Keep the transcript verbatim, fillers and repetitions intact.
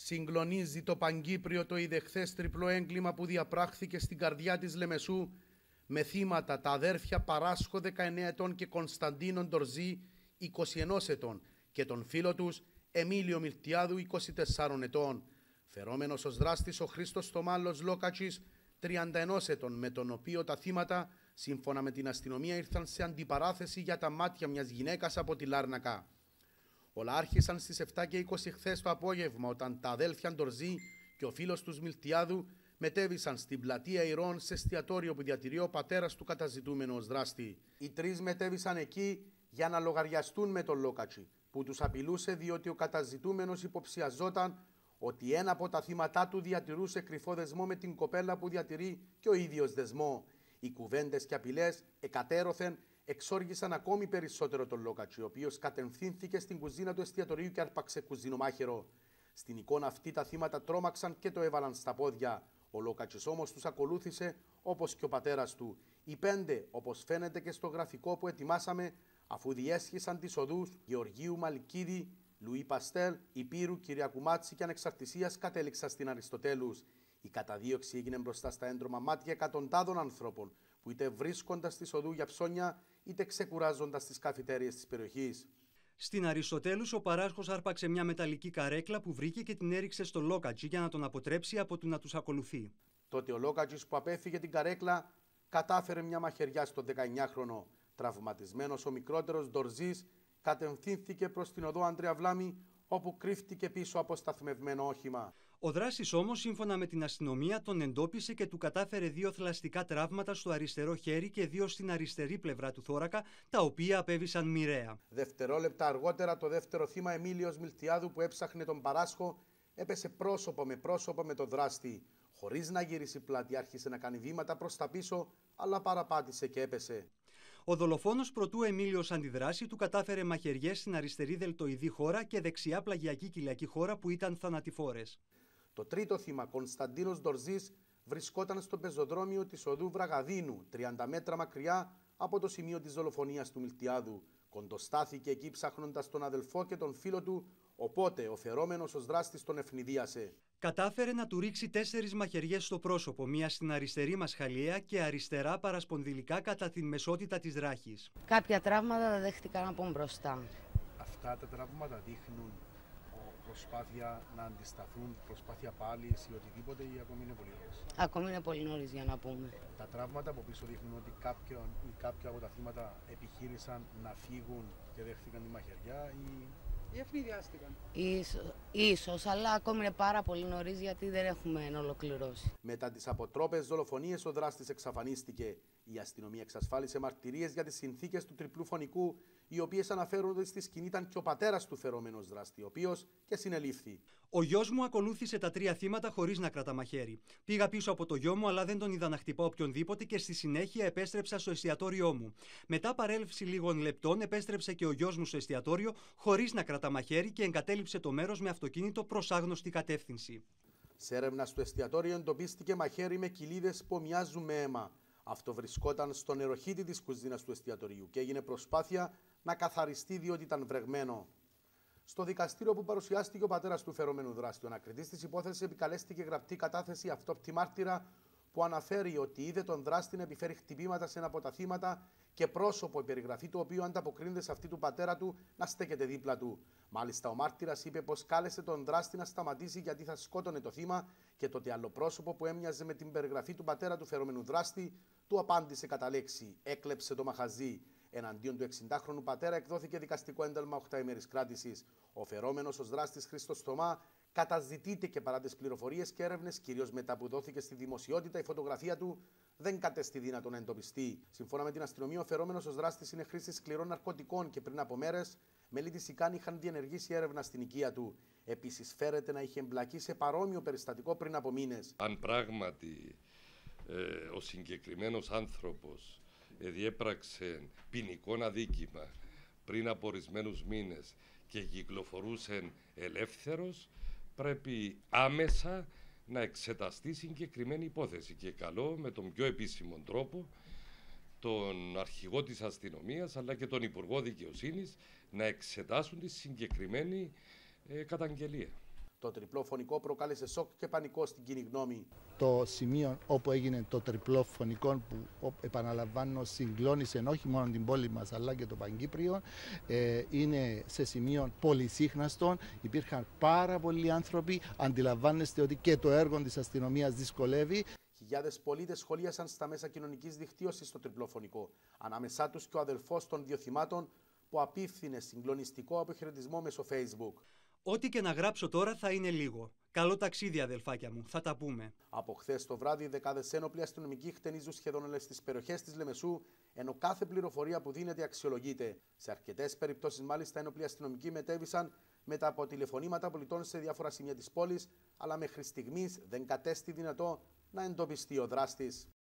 Συγκλονίζει το Παγκύπριο το ιδεχθές τριπλό έγκλημα που διαπράχθηκε στην καρδιά της Λεμεσού με θύματα τα αδέρφια Παράσχο δεκαεννέα ετών και Κωνσταντίνο Ντορζή είκοσι ένα ετών και τον φίλο τους Εμίλιο Μιλτιάδου είκοσι τεσσάρων ετών. Φερόμενος ως δράστης ο Χρήστος Θωμάλος Λόκατσης τριάντα ένα ετών, με τον οποίο τα θύματα σύμφωνα με την αστυνομία ήρθαν σε αντιπαράθεση για τα μάτια μιας γυναίκας από τη Λάρνακα. Όλα άρχισαν στις επτά και είκοσι χθες το απόγευμα, όταν τα αδέλφια Ντορζή και ο φίλος τους Μιλτιάδου μετέβησαν στην πλατεία Ηρών σε εστιατόριο που διατηρεί ο πατέρας του καταζητούμενου ως δράστη. Οι τρεις μετέβησαν εκεί για να λογαριαστούν με τον Λόκατσι, που τους απειλούσε διότι ο καταζητούμενος υποψιαζόταν ότι ένα από τα θύματά του διατηρούσε κρυφό δεσμό με την κοπέλα που διατηρεί και ο ίδιος δεσμό. Οι κουβέντες και απειλές εκατέρωθεν εξόργησαν ακόμη περισσότερο τον Λόκατσι, ο οποίος κατευθύνθηκε στην κουζίνα του εστιατορίου και άρπαξε κουζινομάχαιρο. Στην εικόνα αυτή τα θύματα τρόμαξαν και το έβαλαν στα πόδια. Ο Λόκατσης όμως τους ακολούθησε όπως και ο πατέρας του. Οι πέντε, όπως φαίνεται και στο γραφικό που ετοιμάσαμε, αφού διέσχισαν τις οδούς Γεωργίου Μαλκίδη, Λουί Παστέλ, Υπήρου, Κυριακουμάτση και Ανεξαρτησίας, κατέληξαν στην Αριστοτέλους. Η καταδίωξη έγινε μπροστά στα έντρομα μάτια εκατοντάδων ανθρώπων που είτε βρίσκοντας τη οδού για ψώνια είτε ξεκουράζοντας τις καφετέριες της περιοχής. Στην Αριστοτέλους ο Παράσχος άρπαξε μια μεταλλική καρέκλα που βρήκε και την έριξε στο Λόκατσι για να τον αποτρέψει από το να τους ακολουθεί. Τότε ο Λόκατσης που απέφυγε την καρέκλα κατάφερε μια μαχαιριά στον δεκαεννιάχρονο. Τραυματισμένος ο μικρότερος Ντορζής κατευθύνθηκε προς την οδό Ανδρέα Βλάμη, όπου κρύφτηκε πίσω από σταθμευμένο όχημα. Ο δράστης όμως, σύμφωνα με την αστυνομία, τον εντόπισε και του κατάφερε δύο θλαστικά τραύματα στο αριστερό χέρι και δύο στην αριστερή πλευρά του θώρακα, τα οποία απέβησαν μοιραία. Δευτερόλεπτα αργότερα, το δεύτερο θύμα, Εμίλιος Μιλτιάδου, που έψαχνε τον Παράσχο, έπεσε πρόσωπο με πρόσωπο με τον δράστη. Χωρίς να γυρίσει πλάτη, άρχισε να κάνει βήματα προς τα πίσω, αλλά παραπάτησε και έπεσε. Ο δολοφόνος, προτού Εμίλιος αντιδράσει, του κατάφερε μαχαιριές στην αριστερή δελτοειδή χώρα και δεξιά πλαγιακή κοιλιακή χώρα που ήταν θανατηφόρες. Το τρίτο θύμα, Κωνσταντίνος Ντορζής, βρισκόταν στο πεζοδρόμιο της οδού Βραγαδίνου, τριάντα μέτρα μακριά από το σημείο της δολοφονίας του Μιλτιάδου. Κοντοστάθηκε εκεί ψάχνοντας τον αδελφό και τον φίλο του, οπότε ο φερόμενος ως δράστης τον ευνηδίασε. Κατάφερε να του ρίξει τέσσερις μαχαιριές στο πρόσωπο, μία στην αριστερή μασχαλία και αριστερά παρασπονδυλικά κατά την μεσότητα της ράχης. Κάποια τραύματα τα δέχτηκαν από μπροστά. Αυτά τα τραύματα δείχνουν προσπάθεια να αντισταθούν, προσπάθεια πάλης ή οτιδήποτε, ή ακόμη είναι πολύ νωρίς? Ακόμη είναι πολύ νωρίς για να πούμε. Τα τραύματα από πίσω δείχνουν ότι κάποιον ή κάποια από τα θύματα επιχείρησαν να φύγουν και δέχτηκαν τη μαχαιριά ή... ή ευνηδιάστηκαν. Ίσως, ίσως, αλλά ακόμη είναι πάρα πολύ νωρίς γιατί δεν έχουμε ολοκληρώσει. Μετά τις αποτρόπες δολοφονίες ο δράστης εξαφανίστηκε. Η αστυνομία εξασφάλισε μαρτυρίες για τις συνθήκες του τριπλού φωνικού, οι οποίες αναφέρουν ότι στη σκηνή ήταν και ο πατέρας του φερόμενος δράστη, ο οποίος και συνελήφθη. Ο γιος μου ακολούθησε τα τρία θύματα χωρίς να κρατά μαχαίρι. Πήγα πίσω από το γιο μου, αλλά δεν τον είδα να χτυπά οποιονδήποτε και στη συνέχεια επέστρεψα στο εστιατόριό μου. Μετά παρέλευση λίγων λεπτών, επέστρεψε και ο γιος μου στο εστιατόριο χωρίς να κρατά μαχαίρι και εγκατέλειψε το μέρος με αυτοκίνητο προς άγνωστη κατεύθυνση. Σε έρευνα στο εστιατόριο εντοπίστηκε μαχαίρι με κοιλίδες που μοιάζουν με αίμα. Αυτό βρισκόταν στο νεροχύτη της κουζίνας του εστιατορίου και έγινε προσπάθεια να καθαριστεί διότι ήταν βρεγμένο. Στο δικαστήριο που παρουσιάστηκε ο πατέρας του φερόμενου δράστη, ο ανακριτής της υπόθεσης επικαλέστηκε γραπτή κατάθεση αυτόπτη μάρτυρα που αναφέρει ότι είδε τον δράστη να επιφέρει χτυπήματα σε ένα από τα θύματα και πρόσωπο, η περιγραφή του οποίου ανταποκρίνεται σε αυτή του πατέρα του, να στέκεται δίπλα του. Μάλιστα, ο μάρτυρας είπε πως κάλεσε τον δράστη να σταματήσει γιατί θα σκότωνε το θύμα και το ότι άλλο πρόσωπο που έμοιαζε με την περιγραφή του πατέρα του φερόμενου δράστη του απάντησε κατά λέξη: έκλεψε το μαχαζί. Εναντίον του εξηντάχρονου πατέρα εκδόθηκε δικαστικό ένταλμα οκτάημερης κράτησης. Ο φερόμενος ως δράστης Χρήστος Θωμά καταζητείται και παρά τις πληροφορίες και έρευνες, κυρίως μετά που δόθηκε στη δημοσιότητα η φωτογραφία του, δεν κατέστη δύνατο να εντοπιστεί. Σύμφωνα με την αστυνομία, ο φερόμενος ως δράστης είναι χρήστης σκληρών ναρκωτικών και πριν από μέρες, μέλη της ΙΚΑΝ είχαν διενεργήσει έρευνα στην οικία του. Επίσης, φέρεται να είχε εμπλακεί σε παρόμοιο περιστατικό πριν από μήνες. Αν πράγματι ε, ο συγκεκριμένος άνθρωπος ε, διέπραξε ποινικό αδίκημα πριν από ορισμένους μήνες και κυκλοφορούσε ελεύθερος, πρέπει άμεσα να εξεταστεί συγκεκριμένη υπόθεση και καλό με τον πιο επίσημο τρόπο τον αρχηγό της αστυνομίας αλλά και τον Υπουργό Δικαιοσύνης να εξετάσουν τη συγκεκριμένη ε, καταγγελία. Το τριπλό φωνικό προκάλεσε σοκ και πανικό στην κοινή γνώμη. Το σημείο όπου έγινε το τριπλό φωνικό, που επαναλαμβάνω συγκλώνησε όχι μόνο την πόλη μας αλλά και το Παγκύπριο, ε, είναι σε σημείο πολυσύχναστο. Υπήρχαν πάρα πολλοί άνθρωποι. Αντιλαμβάνεστε ότι και το έργο της αστυνομίας δυσκολεύει. Χιλιάδες πολίτες σχολίασαν στα μέσα κοινωνικής δικτύωσης το τριπλό φωνικό. Ανάμεσά τους και ο αδελφός των δύο θυμάτων που απίφθινε συγκλονιστικό αποχαιρετισμό μέσω Facebook. Ό,τι και να γράψω τώρα θα είναι λίγο. Καλό ταξίδι, αδελφάκια μου. Θα τα πούμε. Από χθες το βράδυ, δεκάδες ένοπλοι αστυνομικοί χτενίζουν σχεδόν όλες τις περιοχές της Λεμεσού, ενώ κάθε πληροφορία που δίνεται αξιολογείται. Σε αρκετές περιπτώσεις, μάλιστα, ένοπλοι αστυνομικοί μετέβησαν μετά από τηλεφωνήματα πολιτών σε διάφορα σημεία της πόλης, αλλά μέχρι στιγμής δεν κατέστη δυνατό να εντοπιστεί ο δράστης.